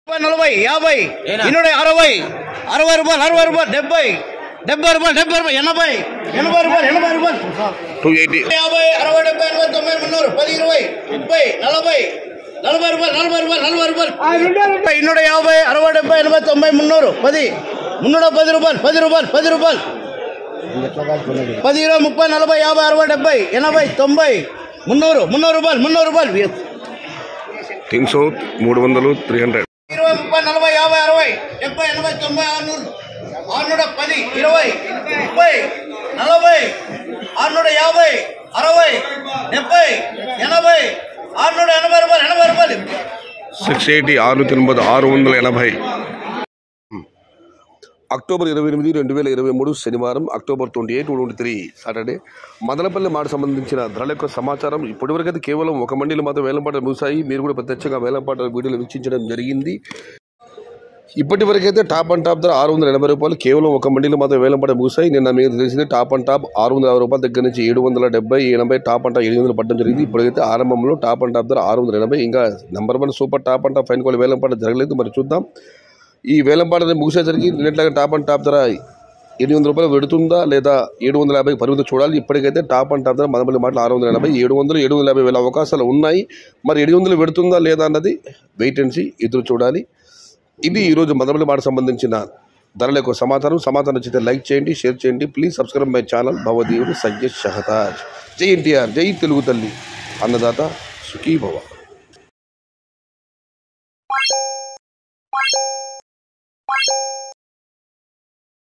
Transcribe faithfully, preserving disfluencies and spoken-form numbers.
నలభై యాభై ఇరవై అరవై అరవై రూపాయలు అరవై రూపాయలు డెబ్బై డెబ్బై రూపాయలు డెబ్బై రూపాయలు ఎనభై ఎనభై రూపాయలు ఎనభై రూపాయలు టూ ఎయిటీ యాభై అరవై డెబ్బై ఎనభై తొంభై మున్నూరు పది ఇరవై ముప్పై నలభై నలభై రూపాయలు నలభై రూపాయలు నలభై రూపాయలు ఇన్నూట యాభై అరవై డెబ్బై ఎనభై తొంభై మున్నూరు పది మున్నూట పది రూపాయలు పది రూపాయలు పది రూపాయలు పది ఇరవై ముప్పై నలభై యాభై అరవై డెబ్బై ఎనభై తొంభై మున్నూరు మున్నూరు రూపాయలు మున్నూరు రూపాయలు तीन सौ మూడు వందలు త్రీ హండ్రెడ్ ఇరవై ముప్పై నలభై యాభై అరవై డెబ్బై ఎనభై తొంభై ఆరునూరు ఆరునూట పది ఇరవై ముప్పై నలభై ఆరునూట యాభై అరవై డెబ్బై ఎనభై ఆరునూట ఎనభై రూపాయలు ఎనభై రూపాయలు సిక్స్ ఎయిటీ ఆరు తొమ్మిది ఆరు వందల ఎనభై అక్టోబర్ ఇరవై ఎనిమిది రెండు వేల ఇరవై మూడు శనివారం October twenty eight twenty three Saturday Madanapalle మాట సంబంధించిన ధరల యొక్క సమాచారం ఇప్పటివరకైతే కేవలం ఒక మండీలు మాత్రం వేలంపాట ముగిశాయి. మీరు కూడా ప్రత్యక్షంగా వేలంపాట వీడియోలు వీక్షించడం జరిగింది. ఇప్పటి వరకైతే టాప్ అండ్ టాప్ ధర ఆరు వందల ఎనభై రూపాయలు కేవలం ఒక మండీలు మాత్రం వేలంపాట ముగిశాయి. నిన్న మీకు తెలిసింది టాప్ అండ్ టాప్ ఆరు వందల యాభై రూపాయల దగ్గర నుంచి ఏడు వందల డెబ్బై ఎనభై టాప్ అండ్ టాప్ ఎనిమిది వందలు పడడం జరిగింది. ఇప్పటికైతే ఆరంభంలో టాప్ అండ్ టాప్ ధర ఆరు వందల ఎనభై ఇంకా number one super top and top fine కూడా వేలంపాట జరగలేదు. మరి చూద్దాం ఈ వేలంపాట ముగిసేసరికి నిన్నట్లాగా టాప్ అండ్ టాప్ ధర ఎనిమిది వందల రూపాయలు పెడుతుందా లేదా ఏడు వందల యాభై పరిమితి చూడాలి. ఇప్పటికైతే టాప్ అండ్ టాప్ ధర మదనపల్లి మాటలు ఆరు వందల ఎనభై ఏడు వందలు ఏడు వందల యాభై వేల అవకాశాలు ఉన్నాయి. మరి ఎనిమిది వందలు పెడుతుందా లేదా అన్నది వెయిట్ అండ్ సీ ఎదురు చూడాలి. ఇది ఈరోజు మదనపల్లి మాట సంబంధించిన ధరల యొక్క సమాచారం. సమాచారం నచ్చితే లైక్ చేయండి, షేర్ చేయండి. ప్లీజ్ సబ్స్క్రైబ్ మై ఛానల్ భవదేవుడు సయ్యద్ షహతాజ్. జై ఎన్టీఆర్, జై తెలుగు తల్లి, అన్నదాత సుఖీ భవ.